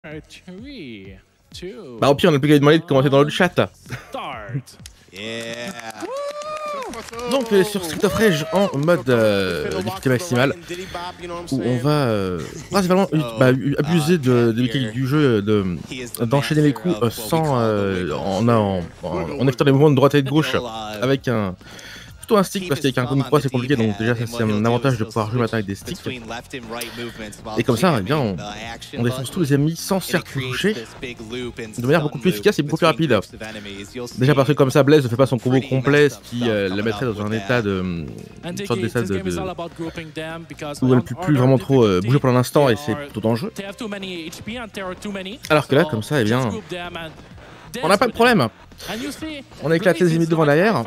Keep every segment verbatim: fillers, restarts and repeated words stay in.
Three, two, bah au pire on a plus qu'à lui demander de commenter dans le chat. start. Yeah. Donc euh, sur Street of Rage en mode euh, difficulté maximale, où on va euh, principalement bah, abuser de, de mécanique du jeu, de d'enchaîner les coups euh, sans euh, en, en, en, en évitant les mouvements de droite et de gauche avec un plutôt un stick, parce qu'avec un combo c'est compliqué, donc déjà ça c'est un avantage de pouvoir jouer maintenant avec des sticks. Et comme ça, eh bien, on, on défonce tous les ennemis sans se faire toucher de manière beaucoup plus efficace et beaucoup plus rapide. Déjà parce que comme ça Blaze ne fait pas son combo complet, ce qui euh, la mettrait dans un état de une sorte d'état de, de où elle ne peut plus vraiment trop euh, bouger pour l'instant et c'est plutôt dangereux. Alors que là, comme ça, eh bien, on n'a pas de problème. On a éclaté les ennemis devant derrière.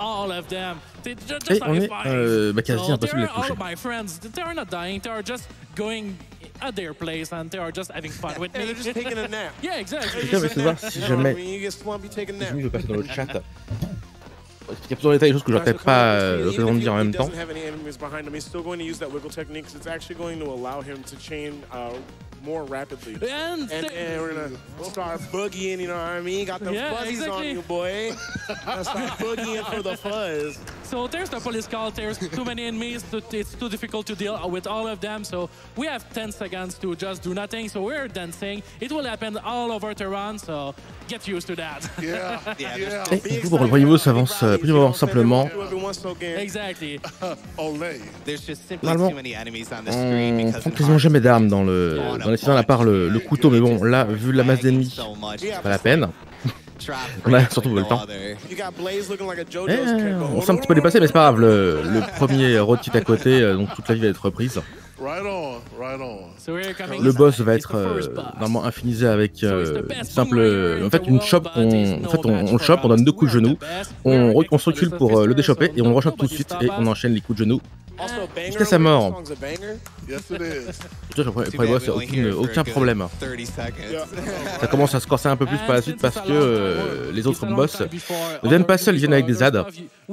Et on est euh, bah, quasi impossible de les toucher. At their place and they are just having fun with me. Yeah, they're just taking a nap. Yeah, exactly. Quelqu'un veut savoir si jamais je vais passer dans le chat. Parce qu'il y a plusieurs détails, des choses que j'aurais peut-être pas euh, l'occasion de dire en même temps. More rapidly. And, and, and we're gonna start boogieing, you know what I mean? Got the yeah, fuzzies exactly. on you, boy. Let's start boogieing for the fuzz. So there's the police call, there's too many enemies, it's too difficult to deal with all of them, so we have ten seconds to just do nothing, so we're dancing. It will happen all over Tehran, so get used to that. Yeah, yeah. Et du coup, pour le premier niveau s'avance euh, plus simplement. Exactly. Normalement, on prend quasiment jamais d'armes dans le dans les finales à part le, le couteau, mais bon, là, vu la masse d'ennemis, c'est pas la peine. On a surtout le temps. Et, on s'est un petit peu dépassé, mais c'est pas grave, le, le premier road kit à côté, donc toute la vie va être reprise. Le boss va être euh, normalement infinisé avec euh, une simple, en fait une chope, on, en fait on, on le chope, on donne deux coups de genou, on, on se recule pour euh, le déchoper et on le rechoppe tout de suite et on enchaîne les coups de genou jusqu'à sa mort. Pour les boss, aucune, aucun problème. Ça commence à se corser un peu plus par la suite parce que euh, les autres boss ne viennent pas seuls, ils viennent avec des ads.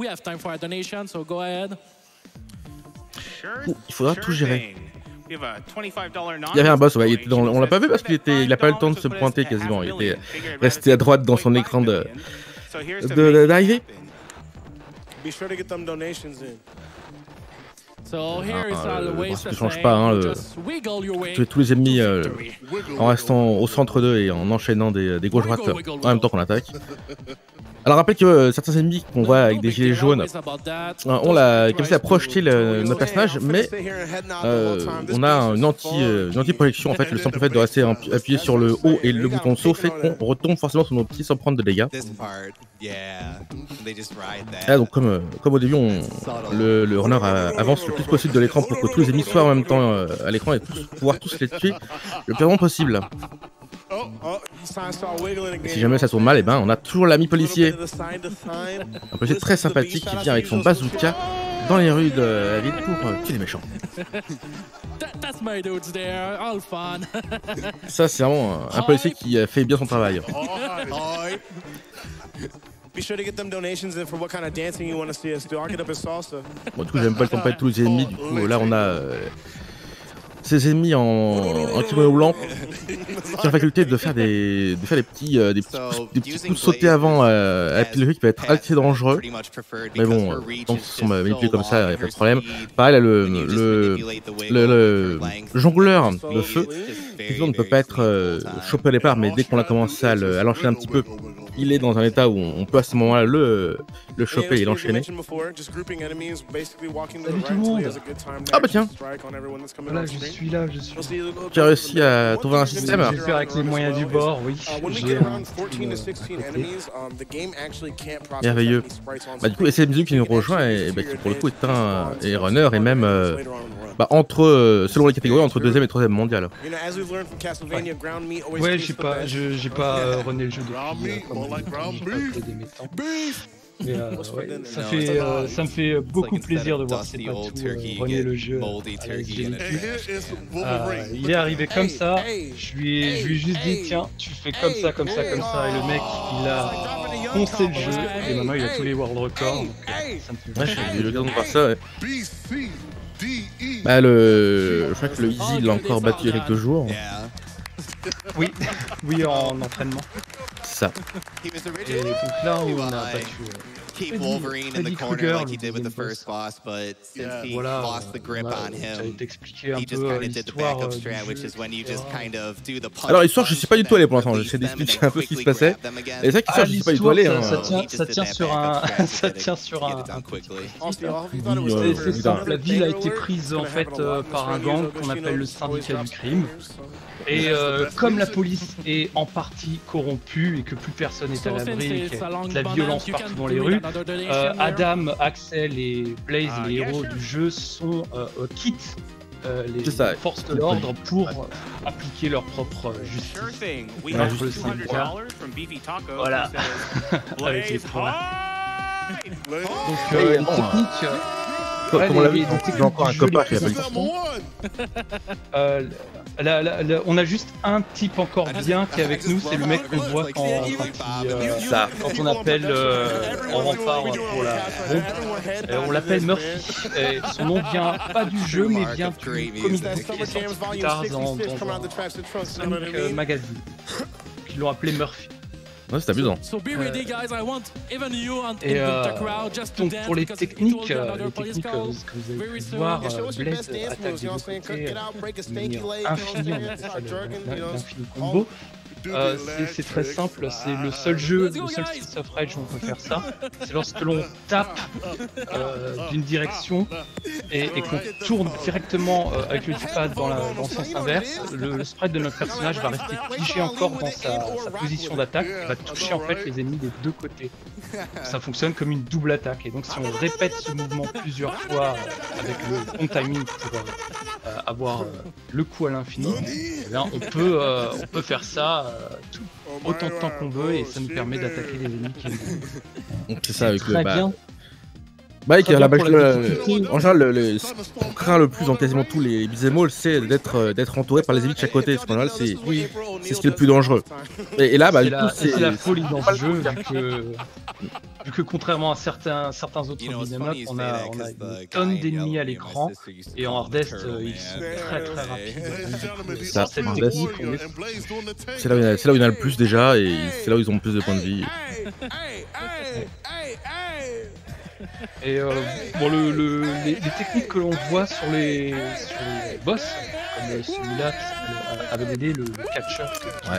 Ouh, il faudra tout gérer. Il y avait un boss, ouais, il était dans, on l'a pas vu parce qu'il était, il a pas eu le temps de se pointer quasiment. Il était resté à droite dans son écran de d'arrivée. So ah, euh, le principe ne change pas, hein, le... tuer tous les ennemis euh, en restant au centre d'eux et en enchaînant des, des gauches-droites en même temps qu'on attaque. Alors rappelez que euh, certains ennemis qu'on voit avec des gilets jaunes euh, ont la capacité à projeter le, notre personnage, mais euh, on a une anti, euh, une anti-projection en fait. Le simple fait de rester appuyé sur le haut et le bouton saut fait qu'on retombe forcément sur nos pieds sans prendre de dégâts. Ah, donc comme, euh, comme au début, on, le, le runner a, avance le plus possible de l'écran pour que tous les ennemis soient en même temps euh, à l'écran et tous, pouvoir tous les tuer le plus rapidement possible. Et si jamais ça tourne mal, et eh ben on a toujours l'ami policier. Un policier très sympathique qui vient avec son bazooka dans les rues de la ville pour euh, tuer les méchants. Ça c'est vraiment un, un policier qui a fait bien son travail. Bon, du coup j'aime pas le temps de tous les ennemis, du coup là on a euh, ces ennemis en, en kimono blanc qui ont la faculté de faire des, de faire des petits, euh, des petits, coups, des petits coups de sauter avant euh, à la pilule qui peut être assez dangereux. Mais bon, euh, tant qu'ils sont manipulés comme ça, il n'y a pas de problème. Pareil, là, le, le, le, le jongleur de feu, qui ne peut pas être euh, chopé au départ, mais dès qu'on a commencé à l'enchaîner un petit peu, il est dans un état où on peut à ce moment-là le, le choper et l'enchaîner. Salut tout le monde. Ah bah tiens. Voilà, je suis là, je suis là. Tu as réussi à trouver un système? Je vais faire avec les moyens du bord, oui. J'ai un merveilleux. Bah du coup, et c'est Mizu qui nous rejoint et bah, qui pour le coup est un et runner et même euh, bah, entre, euh, selon les catégories, entre deuxième et troisième mondial. Ouais, ouais j'ai pas, j'ai pas euh, runné le jeu depuis. Euh, Mais euh, ouais, ça, fait, euh, ça me fait beaucoup plaisir de voir ces patous euh, runner le jeu avec G D Q. Euh, il est arrivé comme ça, je lui ai, je lui ai juste dit tiens, tu fais comme ça, comme ça, comme ça, et le mec il a poncé le jeu et maintenant il a tous les world records. Donc, euh, ça me fait ouais, j'ai eu l'occasion de voir ça. Ouais. Bah le, je crois que le Easy l'a encore battu il y a quelques jours. Oui, oui, en entraînement. C'est ça. Et donc là, on a battu keep Wolverine in the corner like he did with the first boss, but since he lost the grip on him, he just kind of did the backup strat, which is when you just kind of do the punch. Alors l'histoire, je sais pas du tout aller pour l'instant. J'essaie d'expliquer un peu ce qui se passait. Et c'est vrai que l'histoire, je sais pas du tout aller. Ça tient, ça tient sur un, ça tient sur un. C'est simple. La ville a été prise en fait euh, par un gang qu'on appelle le syndicat du crime. Et euh, comme la police est en partie corrompue et que plus personne n'est à l'abri et qu'il y a de la violence partout dans les rues, euh, Adam, Axel et Blaze, les héros du jeu, sont euh, quittent euh, les ça. forces de l'ordre pour euh, appliquer leur propre justice. Contre le syndicat. Voilà. Avec les points. Donc euh, une technique. Ouais, Comme on l'a vu, j'ai encore un copain qui a pas eu euh, là, là, là, on a juste un type encore bien qui est avec nous, c'est le mec qu'on voit quand, quand, il, euh, ça, quand on appelle euh, en rempart pour la bombe. Euh, on l'appelle Murphy. Et son nom vient pas du jeu, mais vient du comic book qui est sorti plus tard dans, dans, dans un Sonic euh, magazine. Ils l'ont appelé Murphy. Ouais, c'est amusant. Et euh, donc pour les techniques, euh, les techniques euh, que vous avez pu voir, euh, Blaze attaque des deux côtés de manière infinie, on appelle ça l'infini combo. Euh, c'est très simple, c'est le seul jeu, le seul Streets of Rage où on peut faire ça. C'est lorsque l'on tape euh, d'une direction et, et qu'on tourne directement euh, avec le D-pad dans, dans le sens inverse, le, le sprite de notre personnage va rester figé encore dans sa, sa position d'attaque, va toucher en fait les ennemis des deux côtés. Ça fonctionne comme une double attaque, et donc si on répète ce mouvement plusieurs fois euh, avec le bon timing pour euh, avoir euh, le coup à l'infini, eh bien on peut euh, on peut faire ça euh, tout, autant de temps qu'on veut, et ça nous permet d'attaquer les ennemis qui Donc c'est ça avec très le bah, bien. bah avec la balle en général le, le, ce qu'on craint le plus dans quasiment tous les beat'em all, c'est d'être euh, d'être entouré par les ennemis de chaque côté. Parce qu'en général c'est oui. c'est ce qui est le plus dangereux. Et, et là bah du coup c'est la folie dans ce jeu, vu que vu que contrairement à certains certains autres beat'em up, on a on a une tonne d'ennemis à l'écran, et en hardest euh, ils sont très très rapides. Ça, cette en technique, on est... c'est là où il y a, c'est là où il y en a le plus déjà, et c'est là où ils ont le plus de points de vie. Et euh, bon, le, le, les, les techniques que l'on voit sur les, sur les boss, comme celui-là qui s'appelle A B D D, le, le catcher, ouais.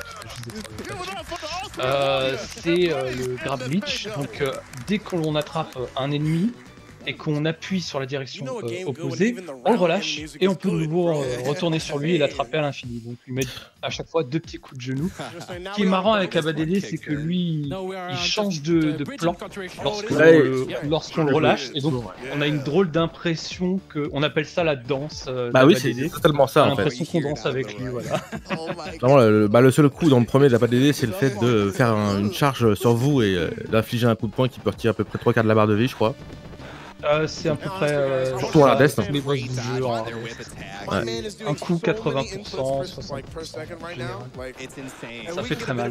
euh, c'est euh, le grab glitch. Donc euh, dès que l'on attrape un ennemi et qu'on appuie sur la direction euh, opposée, on le relâche et on peut de nouveau euh, retourner sur lui et l'attraper à l'infini. Donc lui mettre à chaque fois deux petits coups de genou. Ce qui est marrant avec A B D D, c'est que lui, il change de, de plan lorsqu'on le, lorsqu'on le relâche, et donc on a une drôle d'impression que, on appelle ça la danse. Euh, bah oui, c'est totalement ça. On a en fait. l'impression qu'on danse avec lui, voilà. Vraiment, le, bah, le seul coup dans le premier de la A B D D, c'est le fait de faire un, une charge sur vous et euh, d'infliger un coup de poing qui peut retirer à peu près trois quarts de la barre de vie, je crois. Euh, c'est à peu près. Euh, Surtout en hardest. Les boss du jeu, en ouais. Un coup quatre-vingts pour cent, soixante pour cent. Ça fait très mal.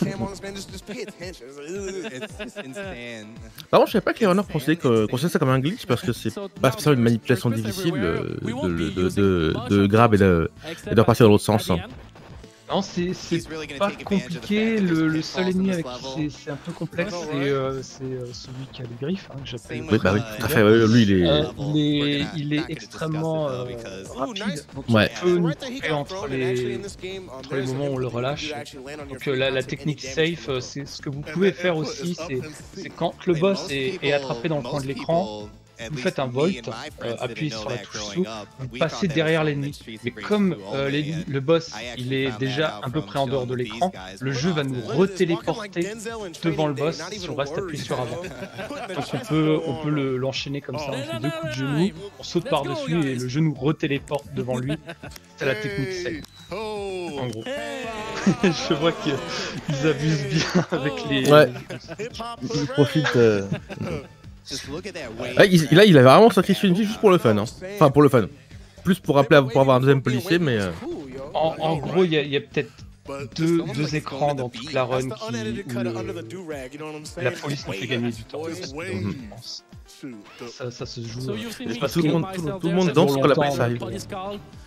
Par contre, je savais pas que les runners considéraient que, ça comme un glitch, parce que c'est pas spécialement une manipulation difficile euh, de, de, de, de grab et de, et de repartir dans l'autre sens. Non, c'est pas compliqué. Le, le seul ennemi avec qui c'est un peu complexe, c'est euh, euh, celui qui a les griffes, hein, que j'appelle. Oui, bah oui, tout à fait. Ouais, lui, il est... Euh, il est, il est extrêmement euh, rapide. Donc ouais. Il peut nous couper entre les, entre les moments où on le relâche. Donc euh, la, la technique safe, c'est ce que vous pouvez faire aussi, c'est quand le boss est, est attrapé dans le coin de l'écran. Vous faites un volt, euh, appuyez sur la touche sous, vous passez derrière l'ennemi. Mais comme euh, le boss il est déjà à peu près en dehors de l'écran, le jeu va nous retéléporter devant le boss si on reste appuyé sur avant. Donc on peut, on peut l'enchaîner comme ça, on fait deux coups de genou, on saute par-dessus et le genou retéléporte devant lui. C'est la technique safe. En gros. Je vois qu'ils abusent bien avec les... Ouais, ils profitent... Euh... Ah, il, là, il a vraiment sacrifié une vie juste pour le fun. Hein. Enfin, pour le fun. Plus pour rappeler, pour avoir un deuxième policier, mais. Euh... En, en gros, il y a, a peut-être deux, deux écrans dans toute la run qui, où le, la police nous fait gagner du temps. Mm-hmm. ça, ça se joue. Pas tout le monde, tout, tout le monde danse quand la police arrive.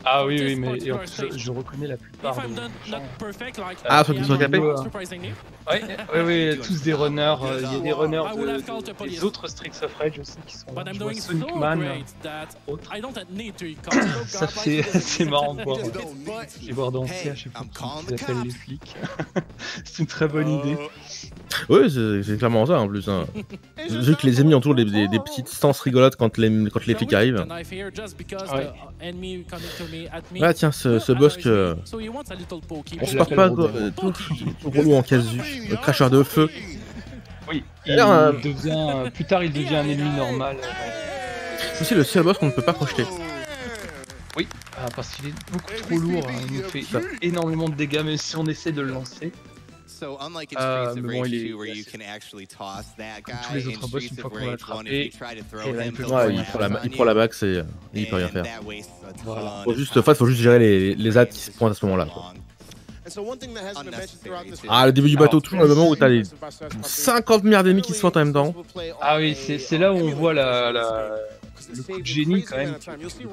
Ah oui, oui, mais en plus, je, je reconnais la plupart des gens. Ah, sur sur Capé. Oui, oui, oui, tous des runners. Il y a des runners de, de, des autres Streets of Rage aussi qui sont là. Je vois Sonic Man, autres. Ça fait, c'est marrant de voir, les voir danser à chaque fois qu'ils appellent les flics. C'est une très bonne idée. Oui, c'est clairement ça en plus. Hein. Vu que les ennemis ont toujours des, des, des petites stances rigolotes quand les, quand les flics arrivent. Ouais. Ah tiens, ce, ce boss que... On se porte pas euh, tout, tout relou en casu, le cracheur de feu. Oui, il, euh... devient... Plus tard il devient un ennemi normal. C'est aussi le seul boss qu'on ne peut pas projeter. Oui, ah, parce qu'il est beaucoup trop lourd, hein. Il nous fait ça. énormément de dégâts même si on essaie de le lancer. Euh, mais bon, il est... Comme tous les autres boss, une fois qu'on l'a attrapé, ouais, il, prend la, il prend la max et il peut rien faire. Voilà. Faut juste, faut, faut juste gérer les, les ads qui se pointent à ce moment-là. Ah, le début du bateau, toujours le moment où t'as les cinquante milliards d'ennemis qui se font en même temps. Ah oui, c'est là où on voit la... la... le coup de génie quand même, le jeu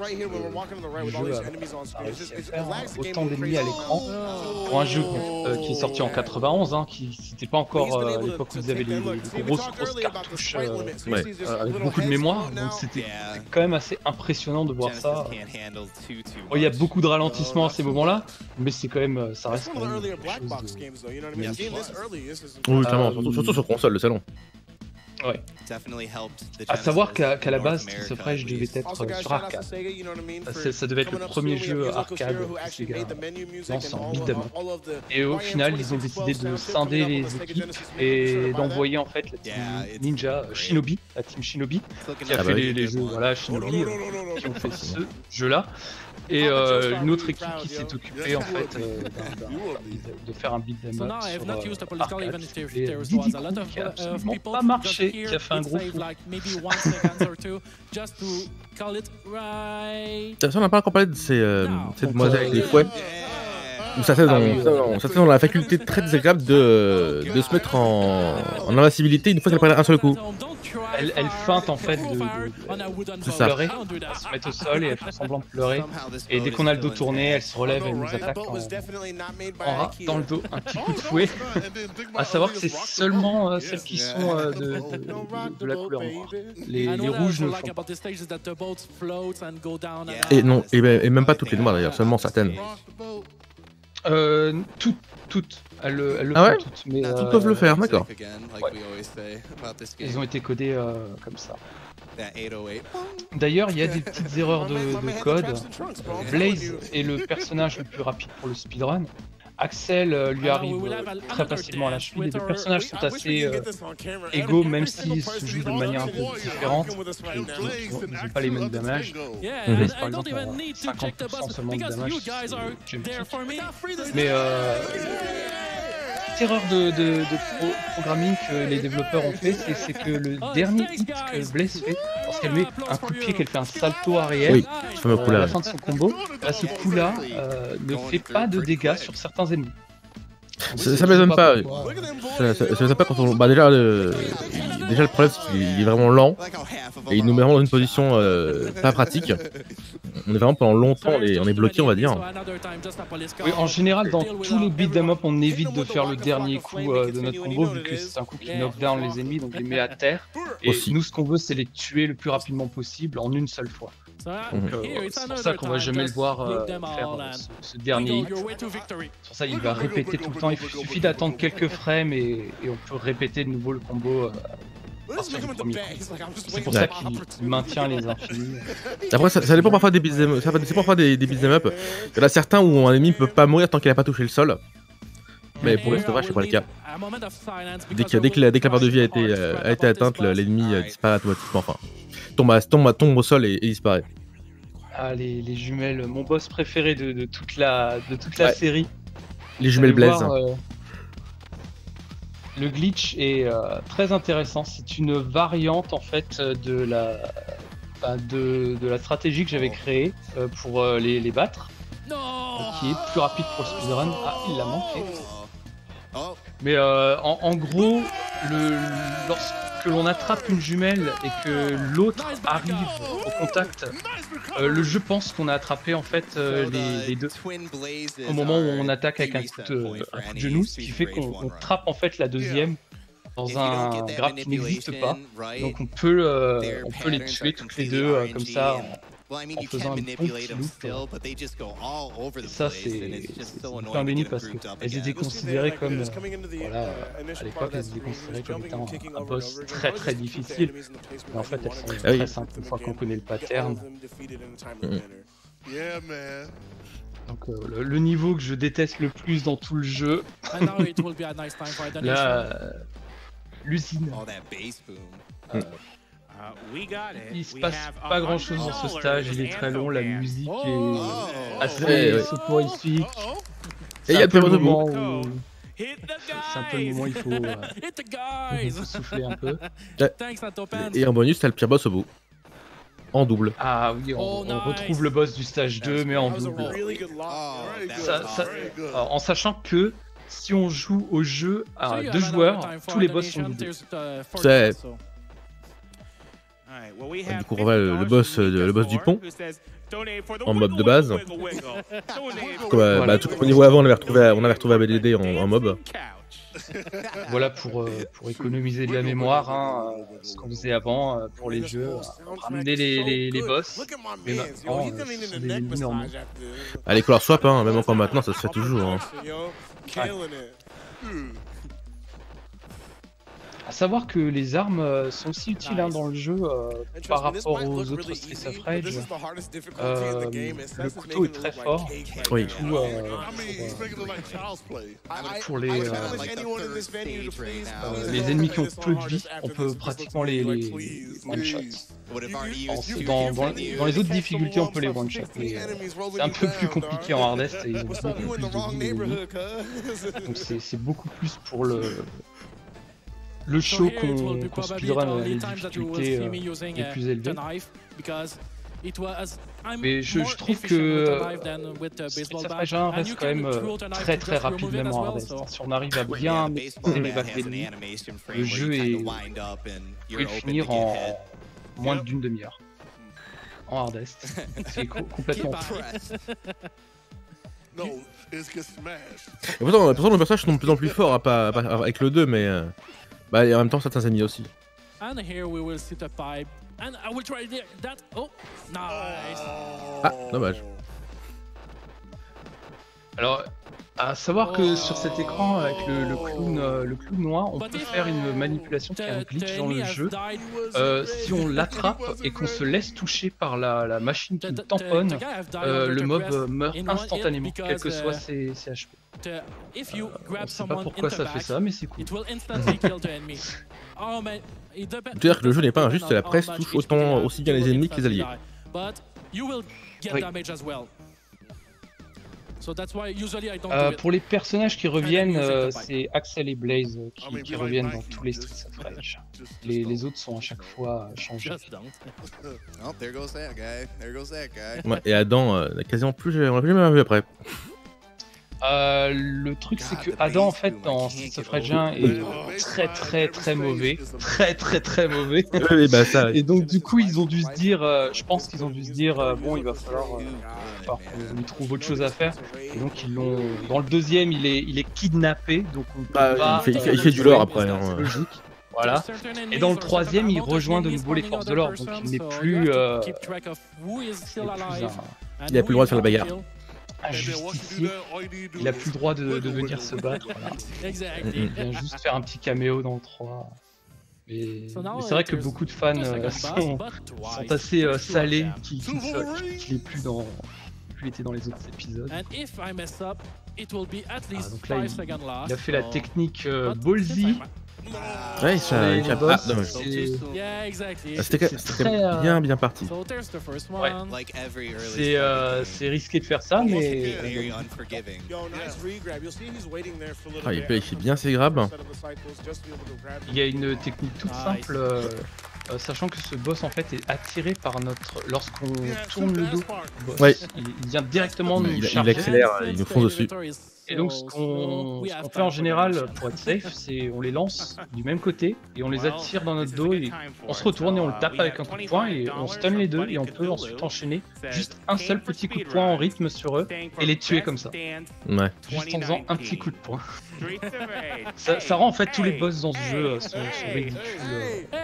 a réussi à faire autant d'ennemis à l'écran pour un jeu euh, qui est sorti en quatre-vingt-onze, hein, qui c'était pas encore euh, à l'époque où vous avez les, les grosses grosses cartouches euh, ouais. euh, avec beaucoup de mémoire, donc c'était quand même assez impressionnant de voir ça. Bon, il y a beaucoup de ralentissements à ces moments-là, mais c'est quand même, ça reste quand même quelque chose de... Oui, clairement, surtout, surtout sur console, le salon. Ouais. À savoir qu'à qu'à la base, Streets of Rage devait être sur arcade. Ça, ça devait être le premier jeu arcade que Sega lance en beat'em up. Et au final, ils ont décidé de scinder les équipes et d'envoyer en fait la team Ninja Shinobi, la team Shinobi, qui a ah fait bah les, les jeux, voilà, Shinobi, euh, qui ont fait ce jeu-là. Et euh, une autre équipe qui s'est occupée en fait euh, d'un, d'un, de faire un beat'em up sur euh, arcade qui s'appelait Diddy Kong, qui a absolument pas marché, qui a fait un gros fou. Ça, on n'a pas encore parlé de ces, euh, ces demoiselles avec les fouets. Ça c'est dans, ah oui, dans la faculté très désagréable de, de se mettre en, en invincibilité une fois qu'elle prend un seul coup. Elle, elle feinte en fait de, de, de, de pleurer, elle se met au sol et elle fait semblant de pleurer. Et dès qu'on a le dos tourné, elle se relève et elle nous attaque en, en rat dans le dos, un petit coup de fouet. À savoir que c'est seulement euh, celles qui sont euh, de, de, de, de la couleur noire. Les, les rouges ne le font pas. Et non, et, et même pas toutes les noires d'ailleurs, seulement certaines. Euh, toutes, toutes. Elles, elles le ah font ouais toutes. Mais, toutes euh, peuvent le faire, d'accord. Ouais. Ils ont été codés euh, comme ça. D'ailleurs, il y a des petites erreurs de, de code. Blaze est le personnage le plus rapide pour le speedrun. Axel euh, lui arrive euh, très facilement à la cheville. Les deux personnages sont assez euh, égaux, même s'ils se jouent de manière un peu différente. Ils n'ont pas les mêmes damages. Blaze, par exemple, a cinquante pour cent seulement de damage. Mais euh, cette erreur de, de, de pro programming que les développeurs ont fait, c'est que le dernier hit que Blaze fait, lorsqu'elle met un coup de pied, qu'elle fait un salto arrière, oui, euh, à la fin de son combo, là, ce coup-là euh, ne fait pas de dégâts sur certains ennemis. Ça, ça m'étonne pas. Ça, ça, ça m'étonne pas quand on. Bah déjà, le... déjà le problème c'est qu'il est vraiment lent et il nous met vraiment dans une position euh, pas pratique. On est vraiment pendant longtemps, on est, on est bloqué, on va dire. Oui, en général, dans tous les beat'em up, on évite de faire le dernier coup euh, de notre combo vu que c'est un coup qui knock down les ennemis, donc les met à terre. Et aussi, nous, ce qu'on veut, c'est les tuer le plus rapidement possible en une seule fois. Donc, euh, c'est pour ça qu'on va jamais le voir euh, faire euh, ce, ce dernier hit. C'est pour ça qu'il va répéter tout le temps. Il suffit d'attendre quelques frames et, et on peut répéter de nouveau le combo. Euh, C'est pour ça qu'il maintient les infinis. Après, ça, ça dépend parfois des beat'em ça dépend parfois des, des beat'em up. Il y en a certains où un ennemi ne peut pas mourir tant qu'il n'a pas touché le sol. Mais pour rester vrai, c'est pas le cas. Dès que, dès que, la, dès que la barre de vie a été, euh, a été atteinte, l'ennemi euh, disparaît automatiquement. Enfin, tombe, tombe, tombe au sol et, et disparaît. Ah, les, les jumelles, mon boss préféré de, de toute la, de toute la ouais. série. Les jumelles Blaze. Euh, le glitch est euh, très intéressant. C'est une variante en fait de la, bah, de, de la stratégie que j'avais créée euh, pour euh, les, les battre, euh, qui est plus rapide pour le speedrun. Ah, il l'a manqué. Mais euh, en, en gros, le, lorsque que l'on attrape une jumelle et que l'autre arrive au contact, euh, le jeu pense qu'on a attrapé en fait euh, les, les deux au moment où on attaque avec un coup de, un coup de genou, ce qui fait qu'on trappe en fait la deuxième dans un grab qui n'existe pas. Donc on peut, euh, on peut les tuer toutes les deux euh, comme ça. En faisant un bon petit loop. Et ça, c'est plein béni parce qu'elles étaient considérées comme, voilà, à l'époque, elles étaient considérées comme étant un, un boss très très difficile. Mais en fait, elles sont très oui. simples une fois qu'on connaît le pattern. Mmh. Donc euh, le, le niveau que je déteste le plus dans tout le jeu, là, l'usine. Mmh. Il se passe pas grand chose dans ce stage, il est très long, la musique est assez soporifique. Et il y a peu de moments où... C'est un peu le moment où il faut, euh, il faut souffler un peu. Et en bonus, t'as le pire boss au bout. En double. Ah oui, on, on retrouve le boss du stage deux, mais en double. Ça, ça, en sachant que si on joue au jeu à deux joueurs, tous les boss sont doublés. C'est... Du coup, on va le, le boss, le boss du pont en mob de base. Bah, bah, tout au niveau avant, on avait retrouvé, on avait retrouvé A B D D en, en mob. Voilà pour, euh, pour économiser de la mémoire, hein, euh, ce qu'on faisait avant euh, pour les jeux, euh, ramener les, les, les boss. Mais maintenant, euh, ce sont des ennemis normaux. Ah, les color swap, hein, même encore maintenant, ça se fait toujours. Hein. Ouais. À savoir que les armes euh, sont aussi utiles hein, dans le jeu euh, par rapport aux autres Streets of Rage. Euh, le couteau est très fort. Oui. Tout, euh, pour, euh, pour les, euh, euh, les ennemis qui ont peu de vie, on peut pratiquement les, les one-shot. Dans, dans, dans les autres difficultés, on peut les one-shot. Mais euh, c'est un peu plus compliqué en hardest et ils ont beaucoup plus de vie. Donc c'est beaucoup plus pour le... le show qu'on qu speedrun les difficultés euh, les plus élevées. Mais je, je trouve que Streets of Rage un reste quand même euh, très très rapide même en hardest. Si on arrive à bien maîtriser les vagues d'ennemis, le jeu est... Vous pouvez le finir en moins d'une demi-heure. En hardest. C'est complètement Et pourtant, pourtant, le personnage sont de plus en plus fort à pas, à pas, avec le deux, mais euh, bah, et en même temps certains ennemis aussi. And here we will sit a pipe, and I will try that. Oh, nice. Ah, dommage. Alors, à savoir que sur cet écran avec le, le clown, euh, le clown noir, on peut faire une manipulation qui est un glitch dans le jeu. Euh, si on l'attrape et qu'on se laisse toucher par la, la machine qui tamponne, euh, le mob meurt instantanément, quel que soit ses, ses H P. Euh, on sait pas pourquoi ça fait ça, mais c'est cool. C'est-à-dire que le jeu n'est pas injuste, la presse touche autant aussi bien les ennemis que les alliés. Oui. Euh, pour les personnages qui reviennent, euh, c'est Axel et Blaze qui, qui reviennent dans tous les Streets of Rage. Les, les autres sont à chaque fois changés. Ouais, et Adam, euh, quasiment plus, on l'a plus jamais vu après. Euh, le truc c'est que Adam en fait dans Streets of Rage un est très très très mauvais, très très très mauvais. Oui, bah ça. Et donc du coup ils ont dû se dire, euh, je pense qu'ils ont dû se dire euh, bon il va falloir, euh, falloir qu'on lui trouve autre chose à faire. Et donc ils l'ont. Dans le deuxième il est il est kidnappé donc on peut bah, pas. Il fait, il fait, il fait du lore après. Hein. Logique. Voilà. Et dans le troisième il rejoint de nouveau les forces de l'ordre donc il n'est plus. Euh, il a plus le droit de faire la bagarre. Un justicier, il a plus le droit de, de venir se battre, voilà. Il vient juste faire un petit caméo dans le trois. Mais, mais c'est vrai que beaucoup de fans euh, sont, sont assez euh, salés qu'il qu qu est plus dans, plus était dans les autres épisodes. Ah, donc là, il, il a fait la technique euh, ballsy. Ouais, ça. Il a pas. C'était bien, bien parti. Ouais. C'est euh, risqué de faire ça, mais. Ah, il fait bien ses grabs. Il y a une technique toute simple. Euh, Euh, sachant que ce boss en fait est attiré par notre... Lorsqu'on tourne le dos, boss, ouais. il, il vient directement nous il, charger. Il accélère, il nous fonce dessus. Et donc ce qu'on qu fait en général pour être safe, c'est on les lance du même côté et on les attire dans notre dos et on se retourne et on le tape avec un coup de poing et on stun les deux et on peut ensuite enchaîner juste un seul petit coup de poing en rythme sur eux et les tuer comme ça. Ouais. Juste en faisant un petit coup de poing. ça, ça rend en fait tous les boss dans ce jeu euh, sont, sont ridicules. Euh,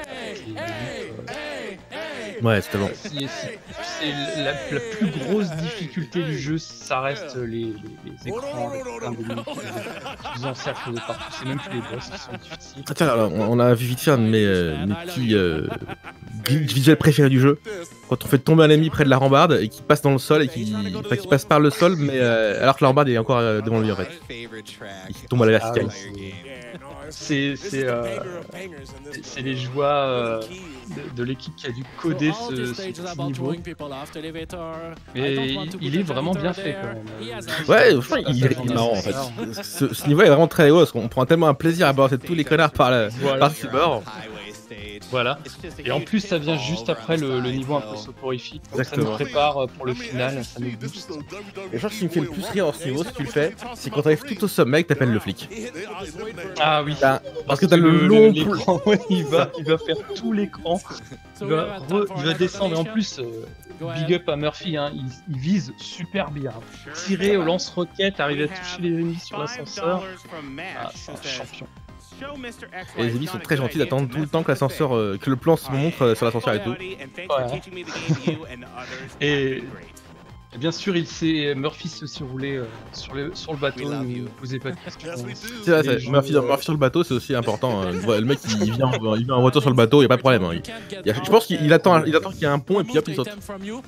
Ouais, c'est bon. C'est la, la plus grosse difficulté du jeu, ça reste les, les, les écrans avec plein d'ennemis qui vous encerclent de partout. C'est même plus les boss qui sont difficiles. Ah, tiens, alors, on a vu vite fait un de mes, euh, mes petits euh, glitch visuels préférés du jeu. Quand on fait tomber un ennemi près de la rambarde et qui passe dans le sol et qui, enfin, qui passe par le sol, mais euh, alors que la rambarde est encore euh, devant lui en fait. Et qui tombe à la verticale. C'est euh, les joies euh, de, de l'équipe qui a dû coder ce, ce petit niveau. Mais il, il est vraiment bien fait quand même. Ouais, franchement, il, est, il est marrant en fait. Ce, ce niveau est vraiment très haut parce qu'on prend tellement un plaisir à balancer tous les connards par, la, voilà. par ce bord. Voilà. Et en plus, ça vient juste après le, le niveau un peu soporifique. Donc ça nous prépare pour le final, ça nous booste. Et je pense que ce qui me fait le plus rire dans ce niveau, si tu le fais, c'est quand t'arrives tout au sommet et que t'appelles le flic. Ah oui. Parce que t'as le, le long l'écran, ouais, il va, il va faire tout l'écran. Il, il va descendre. Et en plus, euh, big up à Murphy, hein, il, il vise super bien. Tirer au lance-roquette, arriver à toucher les ennemis sur l'ascenseur. Ah, c'est un champion. Et les ennemis sont très gentils d'attendre tout le temps que l'ascenseur, euh, que le plan se montre euh, sur l'ascenseur et tout. Ouais. Et... Et bien sûr, il sait, Murphy s'est aussi roulé euh, sur, le, sur le bateau, ne vous posez pas de questions. C'est vrai, Murphy, Murphy sur le bateau, c'est aussi important. Hein. Le mec, il vient, il vient en voiture sur le bateau, il n'y a pas de problème. Hein. Il, il a, je pense qu'il attend, il attend qu'il y ait un pont et puis hop, il saute.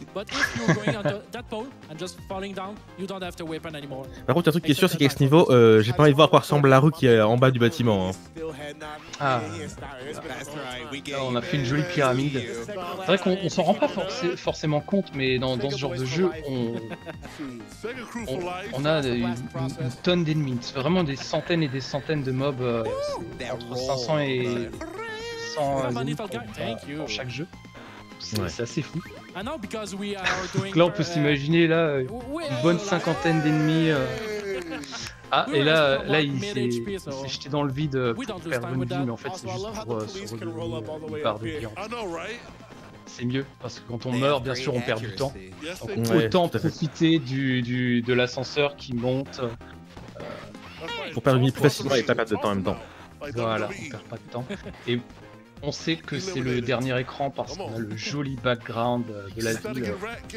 Par contre, un truc qui est sûr, c'est qu'avec ce niveau, euh, j'ai pas envie de voir à quoi ressemble la rue qui est en bas du bâtiment. Hein. Ah, là, on a fait une jolie pyramide. C'est vrai qu'on s'en rend pas forcé, forcément compte, mais dans, dans ce genre de jeu, on, on, on a une, une tonne d'ennemis. C'est vraiment des centaines et des centaines de mobs, euh, entre cinq cents et cent ennemis pour, pour chaque jeu. C'est ouais. assez fou. Donc là, on peut s'imaginer là une bonne cinquantaine d'ennemis. Euh... Ah, et là, là il s'est jeté dans le vide pour perdre une vie, mais en fait, c'est juste pour euh, se redonner une barre de vie. C'est mieux, parce que quand on meurt, bien sûr, on perd du temps. Donc, ouais, autant profiter du, du, de l'ascenseur qui monte. Euh, pour perdre une vie plus facilement et pas perdre de temps en même temps. Voilà, on perd pas de temps. Et on sait que c'est le dernier écran parce qu'on a le joli background de la ville.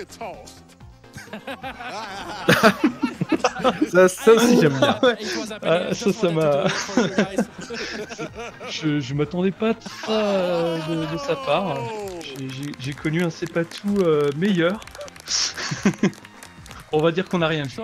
ça, ça aussi j'aime bien. Ah, ça, ça m'a. je je m'attendais pas à ça de, de sa part. J'ai connu un Sepatou euh, meilleur. On va dire qu'on n'a rien vu.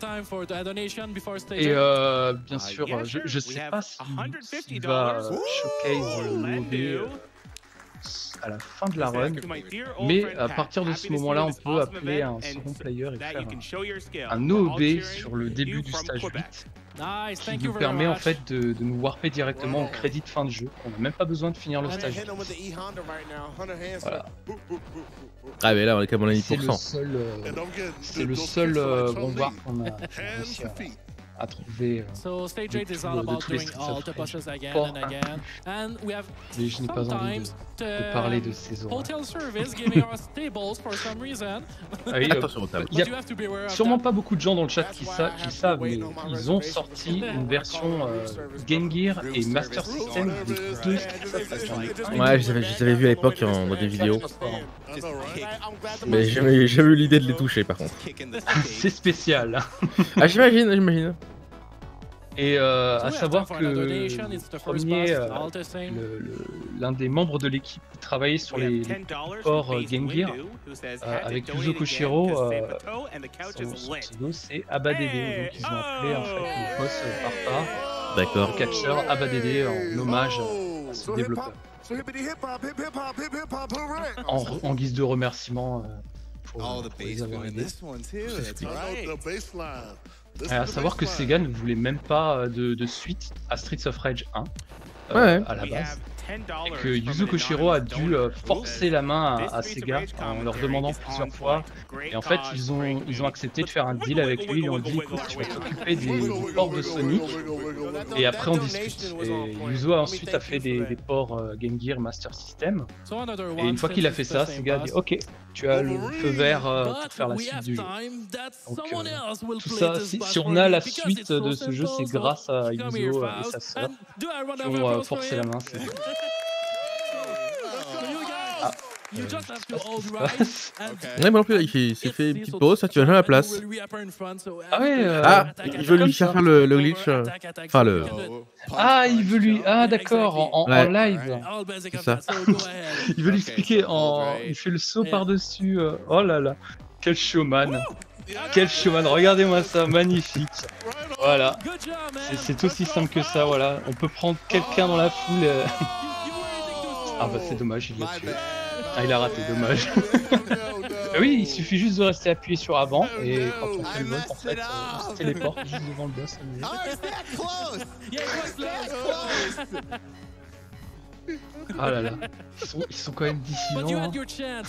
Et euh, bien sûr, je, je sais pas s'il si va showcase l'O B à la fin de la run, mais à partir de ce moment-là, on peut appeler un second player et faire un, un O B sur le début du stage huit. Qui nous permet en fait de, de nous warper directement au crédit de fin de jeu. On n'a même pas besoin de finir le stage. Voilà. Ah mais là on est comme on a dix pour cent. C'est le seul euh, bon warp qu'on a réussi à, à trouver euh, de, tout, de tous les Streets of Rage. Fort mais je n'ai pas envie de, de parler de ces horreurs. Ah oui, euh, il y a sûrement pas beaucoup de gens dans le chat qui, sa qui savent, mais ils ont sorti une version euh, Game Gear et Master System des deux Streets of Rage. Ouais, je les avais vus à l'époque dans des vidéos. Mais j'ai jamais, jamais eu l'idée de les toucher par contre. C'est spécial. Ah j'imagine, j'imagine. Et euh, à savoir que le premier, euh, l'un des membres de l'équipe qui travaillait sur les, les ports euh, Game Gear, euh, avec Yuzo Koshiro, euh, son, son pseudo c'est Abadede, donc ils ont appelé en fait le boss par part, d'accord, le catcheur Abadede en hommage à ce développeur. En, en guise de remerciement euh, pour, pour les avoir aidés. À savoir que Sega ne voulait même pas de, de suite à Streets of Rage un euh, ouais. à la base. et que Yuzo Koshiro a dû euh, forcer la main à, à Sega en leur demandant plusieurs fois. Et en fait, ils ont, ils ont accepté de faire un deal avec lui. Ils lui ont dit écoute, tu vas t'occuper des, des ports de Sonic et après on discute. Et Yuzo a ensuite a fait des, des ports euh, Game Gear Master System. Et une fois qu'il a fait ça, Sega a dit ok, tu as le feu vert euh, pour faire la suite du jeu. Donc, euh, tout ça, si, si on a la suite de ce jeu, c'est grâce à Yuzo et sa sœur qui ont euh, forcé la main. Ah. You just have to hold right and Ouais, moi non plus, il s'est fait une petite pause, ça tu vas jamais à la place. Ah ouais euh, Ah, il veut lui faire le, le glitch. euh, Enfin, le. Ah, il veut lui... Ah d'accord, en, en, Ouais. en live. C'est ça. Il veut lui expliquer en... Il fait le saut par-dessus. euh, Oh là là. Quel showman. Quel showman. Regardez-moi ça, magnifique. Voilà. C'est- C'est aussi simple que ça, voilà. On peut prendre quelqu'un dans la foule. euh. Ah bah c'est dommage, il l'a tué. Ah, il a raté, dommage. Oui, il suffit juste de rester appuyé sur avant et quand on fait le boss, en fait, on se téléporte juste devant le boss. Ah là là, ils sont, ils sont quand même dissidents. Hein.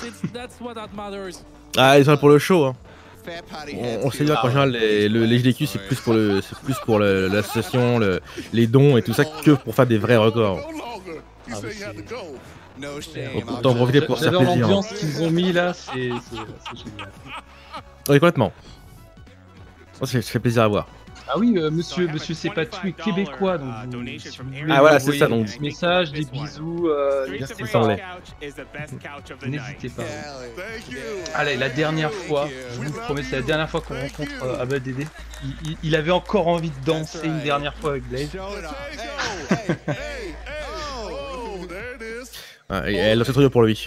Ah, ils sont là pour le show. Hein. On, on sait bien qu'en général, les, le, les G D Q c'est plus pour le, c'est plus pour le- l'association, le, les dons et tout ça que pour faire des vrais records. Ah, bah, c'est- Donc autant en profiter pour se faire J'adore plaisir. Hein. l'ambiance qu'ils ont mis là, c'est c'est- c'est génial. Oui, complètement. Ça fait, ça fait plaisir à voir. Ah oui, euh, monsieur, monsieur Sepatu est québécois, donc vous, si vous voulez Ah, voilà, lui c'est ça, envoyer donc. des messages, des bisous, euh, Il me semblait. n'hésitez pas. Allez, la dernière fois, je vous promets, c'est la dernière fois qu'on rencontre euh, Abba Dédé. Il, il- il avait encore envie de danser une dernière fois avec Blaze. Ah, et elle c'est trop dur pour lui.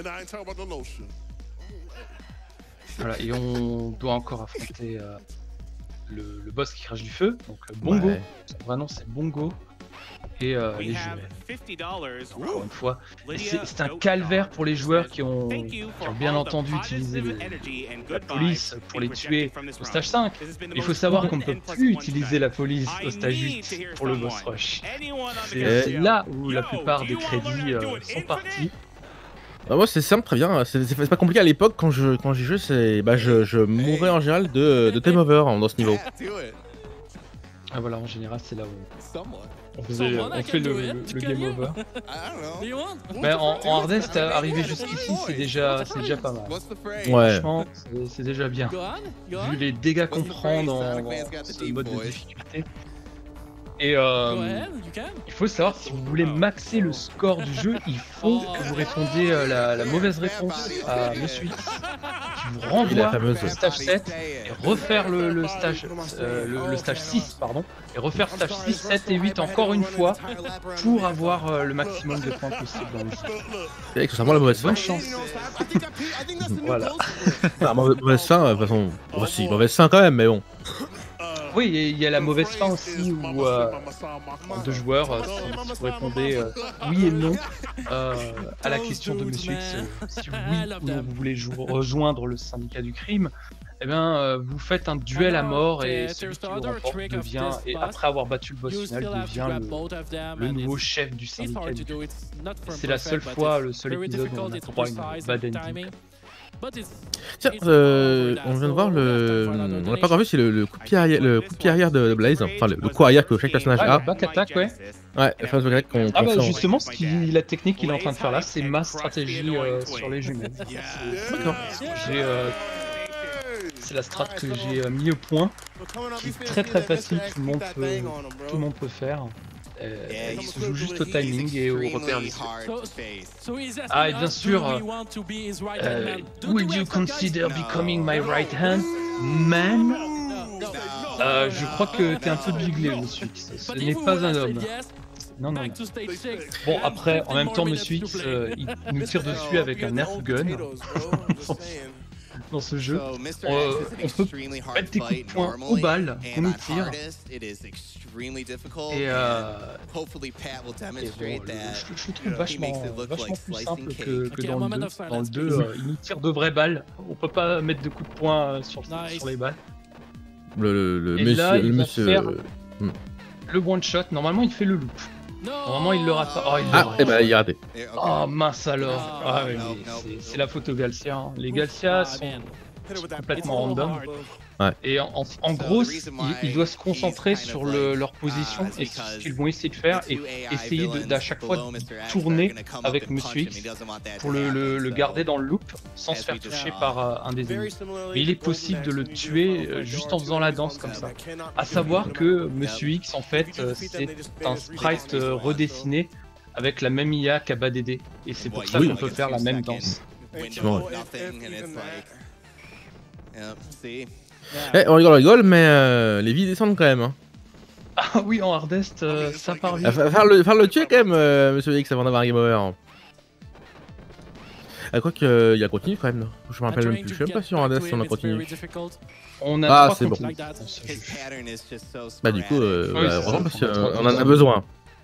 Voilà, et on doit encore affronter euh, le, le boss qui crache du feu, donc euh, Bongo. Ouais. Son vrai nom c'est Bongo. Et euh, les jumelles. Encore une fois, Et c'est c'est un calvaire pour les joueurs qui ont, qui ont bien entendu utilisé le- la police pour les tuer au stage cinq. Il faut savoir qu'on ne peut plus utiliser la police au stage huit pour le boss rush. C'est c'est là où la plupart des crédits euh, sont partis. Bah, moi c'est simple, très bien. C'est c'est pas compliqué à l'époque quand je quand j'y jouais, c'est bah je, je mourais en général de, de time over hein, dans ce niveau. Ah voilà, en général c'est là où on, faisait, on fait le, le- le game over. Mais en, en hardest, arriver jusqu'ici c'est déjà, c'est déjà pas mal. Ouais. Franchement, c'est- c'est déjà bien. Vu les dégâts qu'on prend dans, dans ce mode de difficulté. Et euh, il faut savoir, si vous voulez maxer le score du jeu, il faut que vous répondiez euh, la, la mauvaise réponse à Monsieur X, qui vous Et la renvoie fameuse. au stage sept et refaire le, le stage euh, le, le stage six, pardon, et refaire stage six, sept et huit encore une fois pour avoir euh, le maximum de points possible dans le jeu. C'est que ça prend la mauvaise fin. Bonne chance. Voilà. Ah, mauvaise, mauvaise fin, de toute façon. Aussi, mauvaise fin quand même, mais bon. Oui, il y a la mauvaise fin aussi où euh, en deux joueurs, euh, si vous répondez euh, oui et non euh, à la question de Monsieur X, euh, si oui ou non vous voulez jou- rejoindre le syndicat du crime, eh bien euh, vous faites un duel à mort et celui qui le remporte devient, et après avoir battu le boss final, devient le, le nouveau chef du syndicat du crime. C'est la seule fois, le seul épisode où on a droit à une bad ending. Tiens, euh, on vient de voir le. On n'a pas encore vu, c'est le, le coup de pied arrière, le coup de pied arrière de, de Blaze. Enfin, le, le coup arrière que chaque personnage Ouais, a. le back attack, ouais. Ouais, la fameuse back qu'on Ah qu'on bah fait en- justement, ce qui, la technique qu'il est en train de faire là, c'est ma stratégie euh, sur les jumelles. D'accord. J'ai, euh, c'est la strat que j'ai euh, mis au point, qui est très très facile, tout le monde peut, tout le monde peut faire. Euh, il se joue juste au timing et au repère visuel. Ah et bien sûr, euh, euh, would you consider becoming my right hand man? Euh, je crois que t'es un peu biglé, Monsieur X. Ce n'est pas un homme. Non, non, non. Bon, après, en même temps, Monsieur X, euh, il nous tire dessus avec un Nerf gun. Dans ce jeu, euh, on peut mettre des coups de poing aux balles qu'on nous tire. Et, euh, et bon, le- je, je le trouve vachement, vachement plus simple que, que dans le deux. Dans le deux, euh, il nous tire de vraies balles. On peut pas mettre de coups de poing euh, sur, sur les balles. Le, le, le Et monsieur. là, le il va monsieur faire euh, le one shot. Normalement, il fait le loop. Normalement, il le rate pas. Oh, il ah, et bah, il a raté. Oh, mince alors. Ah, oui, c'est la faute aux Galcia. Hein. Les Galcia sont complètement random. Ouais. Et en, en, en gros, il, il doit se concentrer sur le, leur position et ce qu'ils vont essayer de faire et essayer d'à chaque fois de tourner avec Monsieur X pour le, le, le garder dans le loop sans se faire toucher par euh, un des ennemis. Mais il est possible de le tuer euh, juste en faisant la danse comme ça. À savoir que Monsieur X, en fait, euh, c'est un sprite euh, redessiné avec la même I A qu'à B A D D. Et c'est pour ça oui. qu'on peut faire la même danse. Effectivement. Eh, on rigole, on rigole, mais euh, les vies descendent quand même. Hein. Ah oui, en hardest, euh, ça part vite. Ah, faire, le, faire le tuer quand même, euh, Monsieur X, avant d'avoir un game over. Ah, quoi qu'il euh, a continué quand même. Là. Je me rappelle même plus. Je suis même pas sûr en hardest si on a continué. On a ah, c'est bon. Bah, du coup, euh, oui, bah, heureusement parce qu'on en a besoin.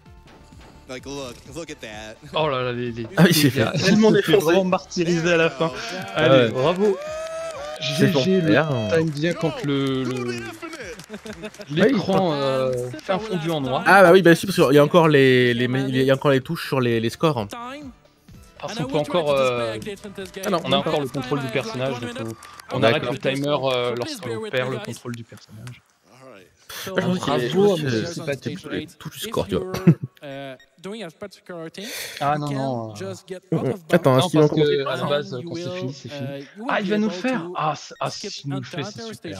Oh là là, les. les... Ah oui, j'ai fait tellement vraiment martyrisé à la fin. Allez, ah ouais. Bravo. G G, le time bien quand le l'écran le... euh, fait un fondu en noir. Ah bah oui, bah si, parce qu'il y a encore les, les, il y a encore les touches sur les, les scores. Parce qu'on peut encore, euh... ah non, on a encore le contrôle du personnage, donc on, on arrête le timer euh, lorsqu'on perd le contrôle du personnage. Bah, je Bravo, mais c'est pas tout du score, tu vois. Ah non, non. Attends, non, parce que à la base, quand c'est fini, c'est fini. Ah, il va nous le faire. Ah, ah si il nous le fait, c'est super.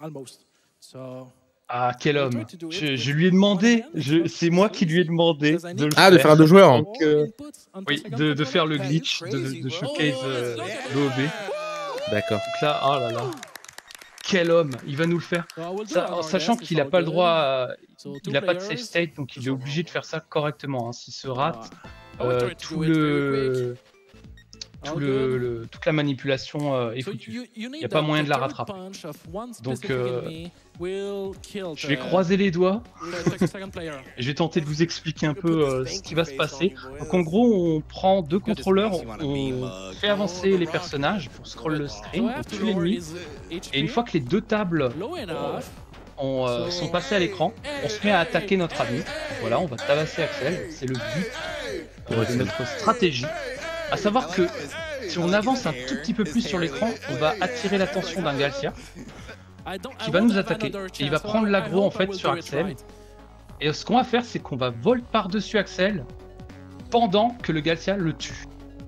Ah, quel homme. Je, je lui ai demandé, c'est moi qui lui ai demandé de le ah, faire. de faire un deux joueurs. Donc, euh, oui, de, de faire le glitch, de, de showcase euh, l'O B. D'accord. Donc là, oh là là. Quel homme, il va nous le faire. Ça, en sachant qu'il n'a pas le droit, à... il n'a pas de save state, donc il est obligé de faire ça correctement. Hein. S'il se rate, euh, tout le... Tout le, le, toute la manipulation euh, est foutue. Il n'y a pas moyen de la rattraper. Donc, euh, je vais croiser les doigts. Et je vais tenter de vous expliquer un peu euh, ce qui va se passer. Donc, en gros, on prend deux contrôleurs, on fait avancer les personnages pour scroll le screen, on tue l'ennemi. Et une fois que les deux tables euh, ont, euh, sont passées à l'écran, on se met à attaquer notre ami. Voilà, on va tabasser Axel. C'est le but euh, de notre stratégie. À savoir que si on avance un tout petit peu plus sur l'écran, on va attirer l'attention d'un Galcia qui va nous attaquer. Et il va prendre l'aggro en fait sur Axel. Et ce qu'on va faire, c'est qu'on va voler par-dessus Axel pendant que le Galcia le tue.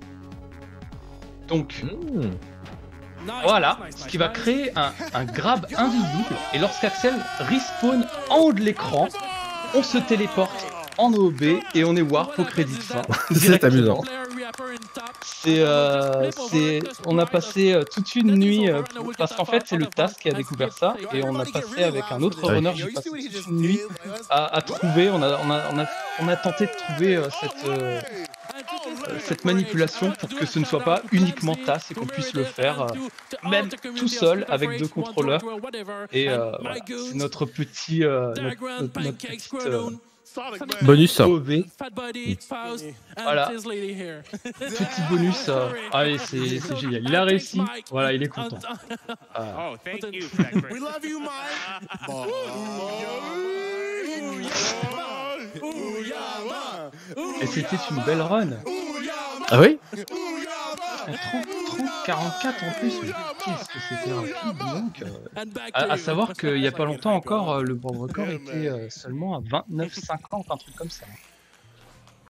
Donc, mmh. voilà, ce qui va créer un, un grab invisible. Et lorsqu'Axel respawn en haut de l'écran, on se téléporte en O B et on est warp au crédit de fin. C'est amusant. C'est, euh, c'est, on a passé euh, toute une nuit euh, parce qu'en fait c'est le task qui a découvert ça et on a passé avec un autre runner, j'ai passé toute une nuit à, à trouver, on a, on a, on a, on a tenté de trouver euh, cette, euh, cette manipulation pour que ce ne soit pas uniquement task et qu'on puisse le faire euh, même tout seul avec deux contrôleurs et euh, voilà, c'est notre petit, euh, notre, notre, notre petite euh, bonus. O V. Voilà. Petit bonus. Euh... Allez, c'est génial. Il a réussi. Voilà, il est content. Ah. Et c'était une belle run. Ah oui? trente, trente, quarante-quatre en plus, mais qu'est-ce que c'était rapide donc euh... à, à savoir qu'il n'y a pas longtemps encore, le bon record était euh, seulement à vingt-neuf cinquante, un truc comme ça.